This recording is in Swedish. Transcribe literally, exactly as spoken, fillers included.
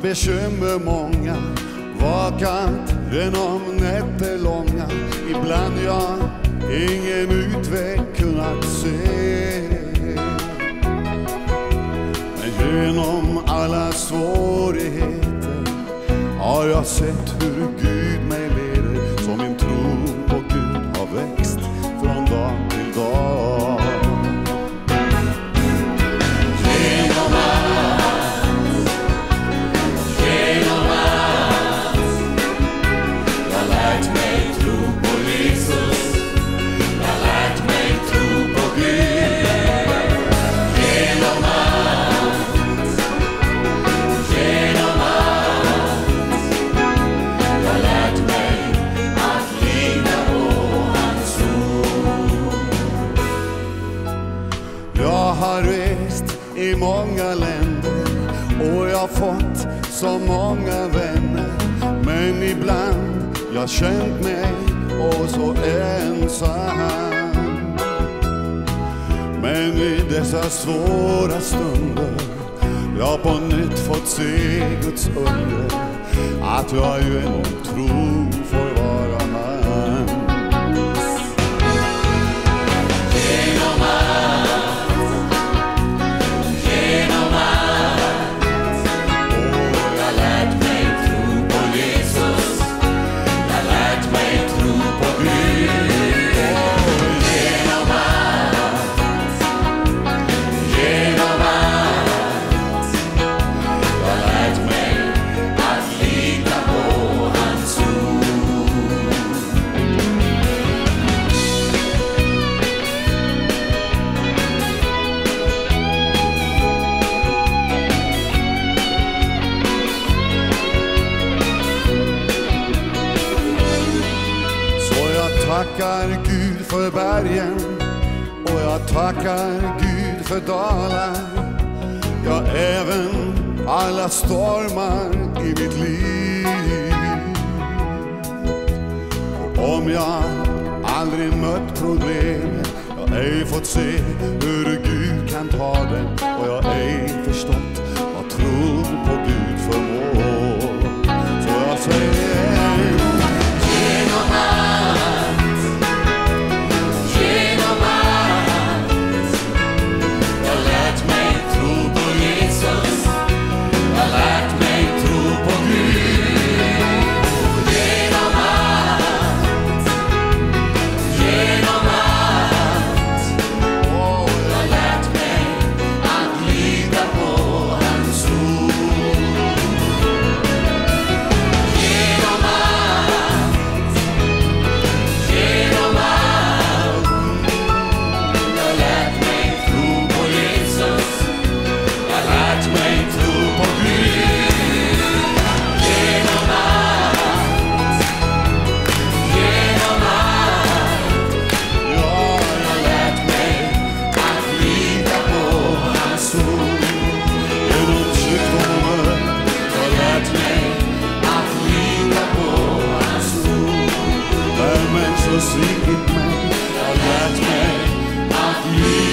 bekymmer många, vakat genom nätter långa. Ibland jag ingen utväg kunnat se, men genom alla svårigheter har jag sett hur Gud mig leder. Så min tro på Gud har växt från dag till dag. Genom allt, genom allt, jag lärt mig tro på Jesus, jag lärt mig tro på Gud. Genom allt, genom allt, jag lärt mig att lita på hans ord. Jag har rest i många länder och jag har fått så många vänner, men ibland jag känt mig och så ensam. Men i dessa svåra stunder jag på nytt fått se Guds under, att jag genom tro får vara hans. Genom allt, genom allt, och jag lärt mig tro på Jesus, jag lärt mig tro på Gud. Genom allt, genom allt, jag lärt mig att lita på hans ord. Så jag tackar Gud för bergen och jag tackar Gud för dalar, ja, även alla stormar i mitt liv. Och om jag aldrig mött problem, jag ej fått se hur Gud kan ta det, och jag ej förstått vad tro på Gud förmår. Så jag säger genom allt, genom allt, jag lärt mig tro på Jesus, jag lärt mig tro på Gud. Genom allt, genom allt, oh, jag lärt mig att lita på hans ord. Genom allt, genom allt, jag lärt mig tro på Jesus, jag lärt mig tro på Gud. Genom allt, genom allt, ja, jag lärt mig att lita på hans ord. Genom sjukdomar, jag lärt mig att lita på hans ord. Där människor svikit mig, jag lärt mig att lita